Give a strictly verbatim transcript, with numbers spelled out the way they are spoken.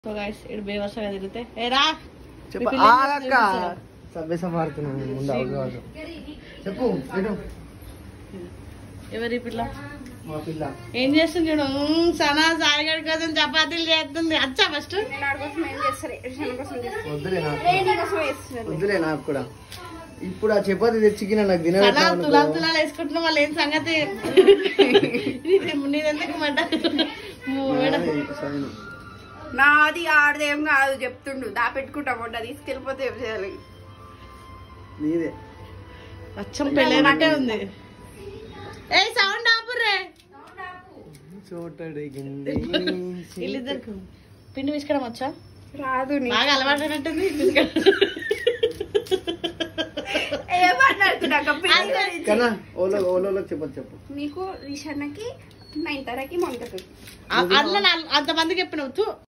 so guys ఇడు బేవర్సగా తిరిగితే ఏరా చెప్పు ఆగక్క సబ్బేస మారుతున్నాను ముందు అవగాహన చెప్పు ఏడు ఎవరి పిల్ల మా పిల్ల ఏం చేస్తుంది చూడు సనా సాయిగడి కోసం చపాతీలు చేస్తుంది అచ్చా ఫస్ట్ వద్దులే నాకు వద్దులే నాకు కూడా ఇప్పుడు ఆ చపాతి తెచ్చికిన నాకు సనా తినలేదు తులాలు తులాలు వేసుకుంటున్నావు వాళ్ళు ఏం సంగతి నీదెందుకు మాట నాది ఆడదేం కాదు చెప్తుండు దా పెట్టుకుంటా మొన్న తీసుకెళ్ళిపోతే ఏం చేయాలి నీదే అచ్చం పెళ్ళైనట్టే ఉంది ఏ సౌండ్ ఆపుర్రే చోటడిగింది వీళ్ళిద్దరికి పిండి విసుకడం వచ్చా రాదు బాగా అలవాటైనట్టుంది ఏమన్నాడుతున్నాక కన్నా ఓలో ఓలో చెప్పదు చెప్పు నీకు రిషన్నకి నైన్ తరకి మొంటకి అట్లా అంతమందికి చెప్పినవు